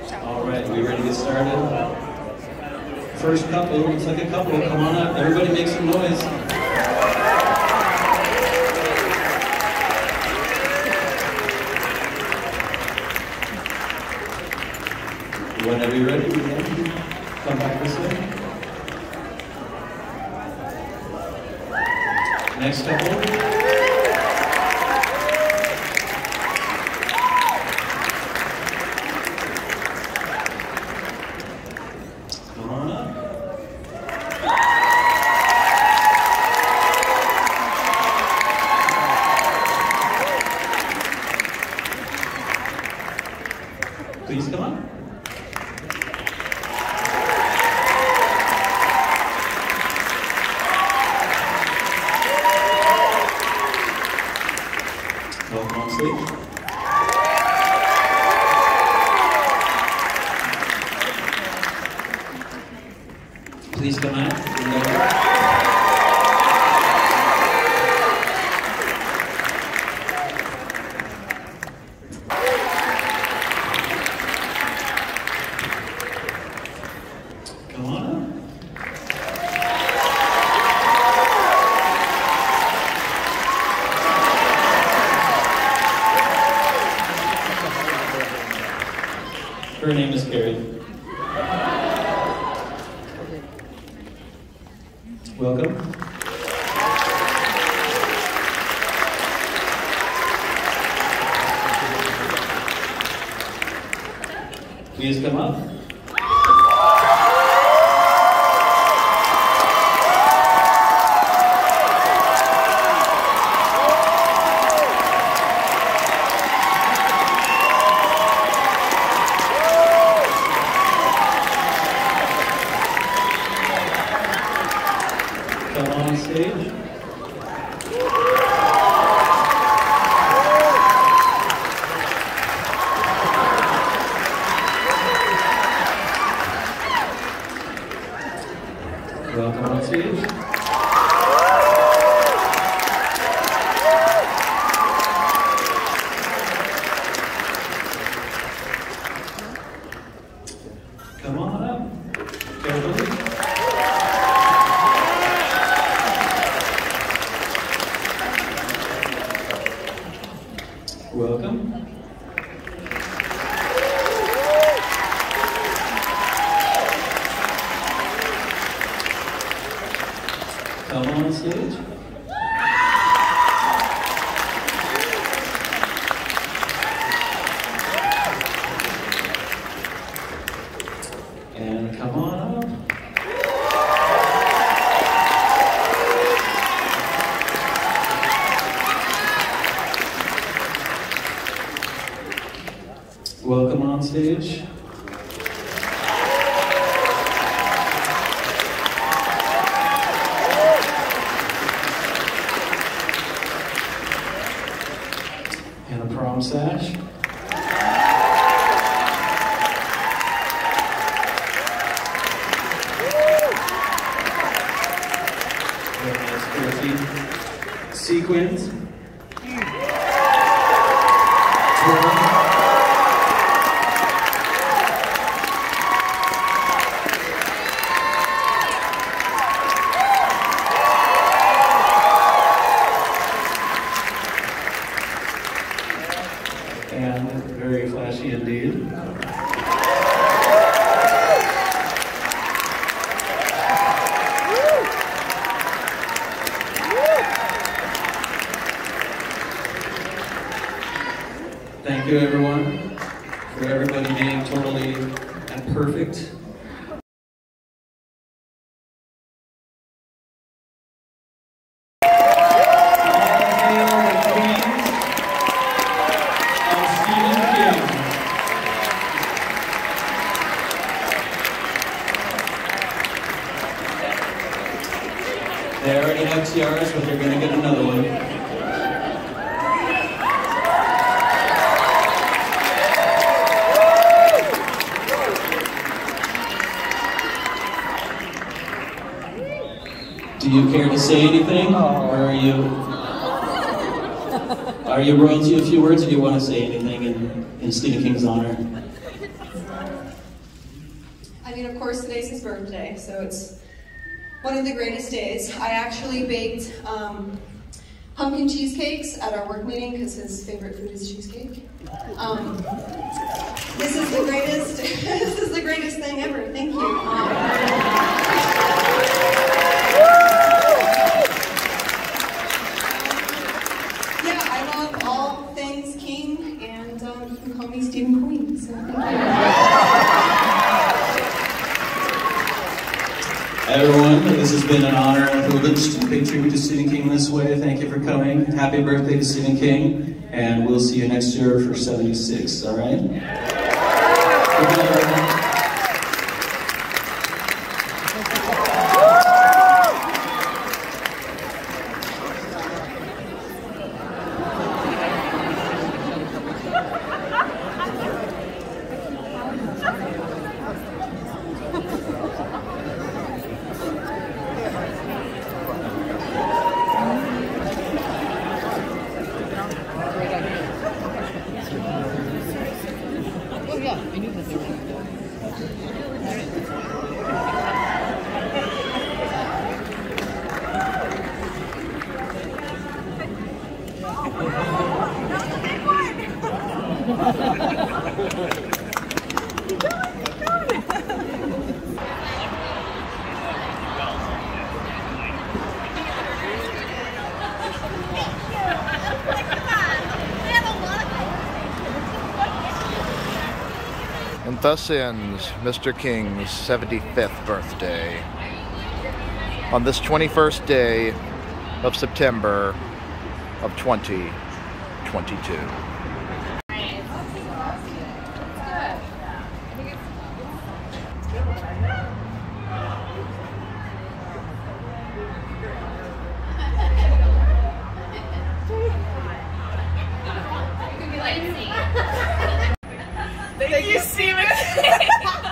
All right, we ready to get started? First couple, looks like a couple. Come on up. Everybody make some noise. Whenever you're ready, come back this way. Next couple. Please come on. Welcome on stage. Please come out. Come on up. Her name is Carrie. Welcome. Please come up. Come on stage. Welcome on stage. Come on up. Carefully. Welcome. Come on stage. And come on up. Welcome on stage. And a prom sash. Sequins. And very flashy indeed. Thank you everyone for everybody being totally and perfect. They already have tiaras, but they're going to get another one. Do you care to say anything, or are you royalty a few words, or do you want to say anything in Stina King's honor? I mean, of course, today's his birthday, so it's one of the greatest days. I actually baked pumpkin cheesecakes at our work meeting because his favorite food is cheesecake. This is the greatest. This is the greatest thing ever. Thank you. Yeah, I love all things King, and you can call me Stephen Queen. So thank you. Everyone, this has been an honor and a privilege to pay tribute to Stephen King this way. Thank you for coming. Happy birthday to Stephen King, and we'll see you next year for 76, all right? Good night, everyone. And thus ends Mr. King's 75th birthday. On this 21st day of September of 2022. Thank you, Stephen.